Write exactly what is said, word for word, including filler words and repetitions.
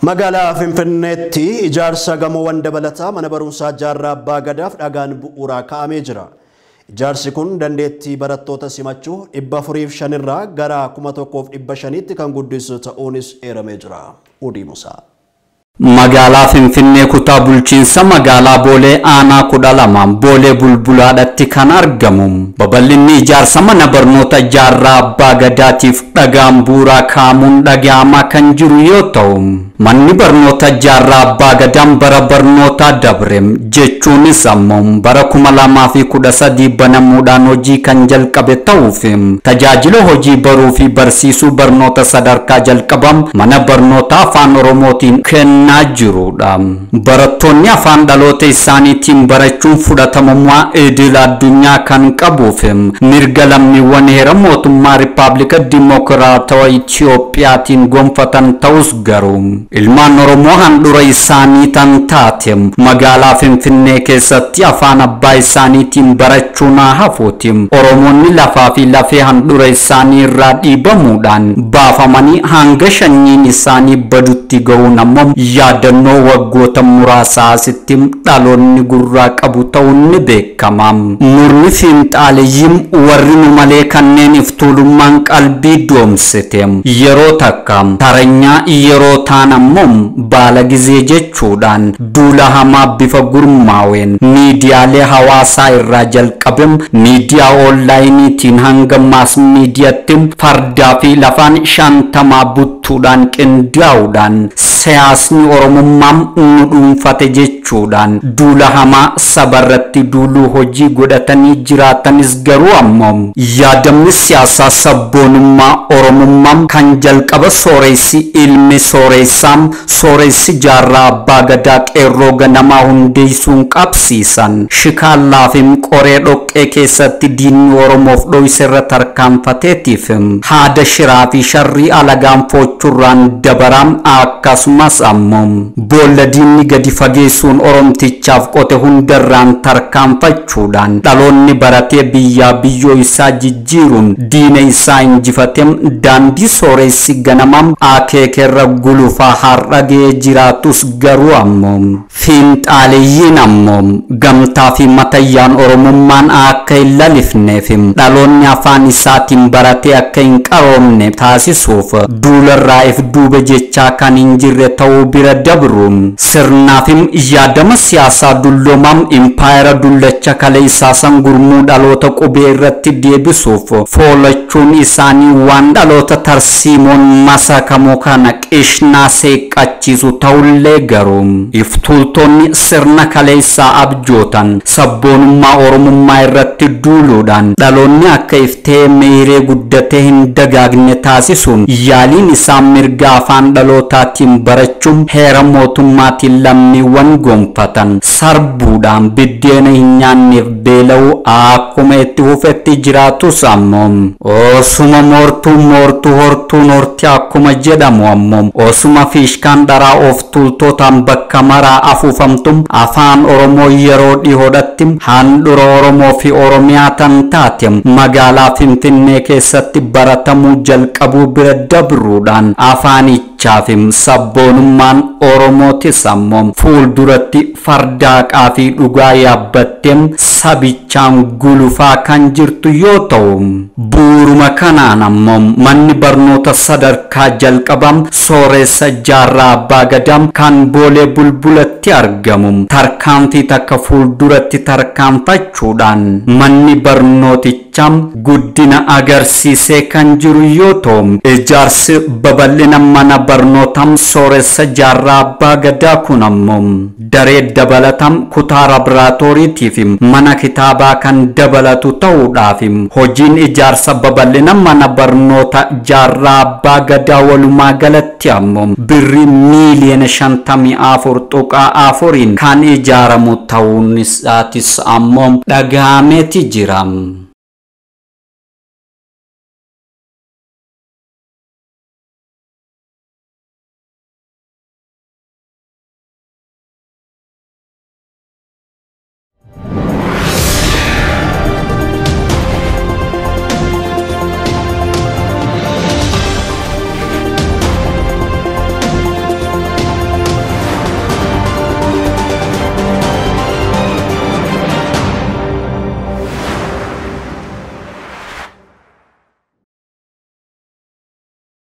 Magaalaa Finfinneetti ijaarsa gamoowwan dabalataa mana barumsaa Jaarraa Abbaa Gadaaf dhagaan bu'uuraa kaa'amee jira. Ijaarsi kun dandeettii barattoota simachuu dhibba afurii fi shan irraa gara kuma tokkoo fi dhibba shaniitti kan guddisu ta'uunis eeramee jira. Udii Musaa. Magaalaa Finfinnee kutaa bulchiinsa magaalaa Boolee aanaa kudha lama Boolee Bulbulaadhaatti kan argamu. Babal'inni ijaarsa mana barnoota Jaarraa Abbaa Gadaatiif dhagaan bu'uuraa kaa'amuun dhaga'amaa kan jiru yoo ta'u, manni barnoota Jaarraa Abbaa Gadaan bara barnootaa dabre jechuunis ammoo bara kuma lamaa fi kudha sadii banamuudhaan hojii kan jalqabe ta'uu fi tajaajila hojii baruu fi barsiisuu barnoota sadarkaa jalqabam mana barnoota afaan Oromootiin kennaa jirudha. Barattoonni afaan dhaloota isaaniitiin barachuun fudhatamummaa idil addunyaa kan qabuu fi mirga lammiiwwan heera mootummaa Rippaabilika Dimokiraatawaa Itiyoophiyaatiin gonfatan ta'us garuu ilmaan Oromoo handhuura isaanii tan taate magaalaa Finfinnee keessatti afaan abbaa isaaniitiin barachuun hafuuti. Oromoonni lafaa fi lafee handhuura isaanii irraa dhiibamuudhaan baafamanii hanga sanyiin isaanii badutti ga'uun ammoo yaadannoo waggoota muraasaa asitti dhaloonni gurraa qabu ta'uun ni beekama. Murni fiinxaaleeyyiin warri nu malee kanneen iftuulummaan qalbii doomsite yeroo takka taranyaa yeroo taan ammoo baala gizee jechuudhaan duula hamaa bifa gurmaaween miidiyaalee hawaasaa irraa jalqabe miidiyaa onlaayiniitiin hanga maas miidiyaatti fardaa fi lafaan shantamaa buttuudhaan qindaa'uudhaan siyaasni Oromummaa nu dhuunfate jechuudhaan duula hamaa sabarratti duuluu hojii godhatanii jiraatanis garuu ammoo yaadamni siyaasaa sabboonummaa Oromummaa kan jalqaba sooressi ilmi sooressaa sooressi Jaarraa Abbaa Gadaa qeerroo ganamaa hundeessuun qabsiisan shikaallaa fi qoree dhoqqee keessatti diinni Oromoof dho'iserra tarkaanfateetiif haada shiraa fi sharrii alagaan foochurraan dabaram akkasumas ammoo boolla diinni gadi fageessuun Oromtichaaf qote hundarraan tarkaanfachuudhaan dhaloonni baratee biyyaa biyyoo isaa jijjiiruun diina isaa injifatee daandii sooressi ganamam akeekerra gulufaa har'a ga'ee jiraatus garuu ammoo fiinxaaleeyyiin ammoo gamtaa fi matayyaan Oromummaan akka hin lalifneef dhaloonni afaan isaatiin baratee akka hin qaroomne taasisuuf duularraa if duube jechaa kan hin jirre ta'uu bira dabruun sirnaaf yaadama siyaasaa dulloomaam impaayera dullacha kalee isaasan gurmuu dhaloota qubee irratti deebisuuf foolachuun isaanii waan dhaloota tarsiimoon masakamoo kana qishnaa seeqqachiisu ta'ullee garuu iftuultonni sirna kaleessaa abjootan sabboonummaa Oromummaa irratti duuluudhaan dhaloonni akka iftee meeree guddatee hin dagaagne taasisuun yaaliin isaan mirga afaan dhalootaatiin barachuun heera mootummaatiin lammiiwwan gonfatan sarbuudhaan biddeena hin nyaanneef beela'uu akkuma itti hufetti jiraatus ammoo osuma moortuu moortuu hortuun horti akkuma jedhamu ammoo osuma fiishkaan dharaa of tuultootaan bakka maraa afuufamtum afaan Oromoo yeroo dhihoodhatti handhuura Oromoo fi Oromiyaa tan taate magaalaa Finfinnee keessatti baratamuu jalqabuu bira dabruudhaan afaanichaafim sabboonummaan Oromootis ammoo fuulduratti fardaaqaa fi dhugaa yaabbatteem sabichaan gulufaa kan jirtu yoo ta'u buuruma kanaan ammoo manni barnoota sadarkaa jalqabam sooressa Jaarraa Abbaa Gadam kan Boolee Bulbulatti argamu tarkaanfii takka fuulduratti tarkaanfachuudhaan manni barnooticham guddina agarsiisee kan jiru yoo ta'u ijaarsi babal'ina mana barnootam sooressa Jaarraa Abbaa Gadaa kun ammoo daree dabalatam kutaa laabiraatooriitiif mana kitaabaa kan dabalatu ta'uudhaaf hojiin ijaarsa babal'ina mana barnoota Jaarraa Abbaa Gadaa walumaa galatti ammoo birrii miiliyoona shantamii afur tuqaa afuriin kan ijaaramu ta'uun isaatis ammoo dhaga'ameeti jira.